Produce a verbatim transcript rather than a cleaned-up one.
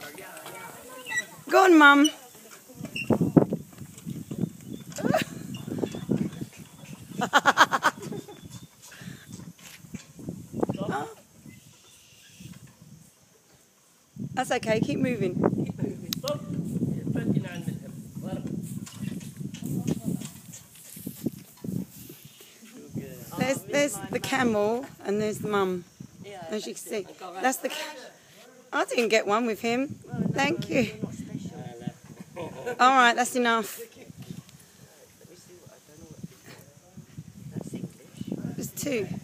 Go on, Mum. Oh. That's okay, keep moving. Keep moving. Stop. twenty-nine minutes. There's, there's the camel and there's the mum. As you can see. That's the... I didn't get one with him. Thank you. Alright, that's enough. There's two.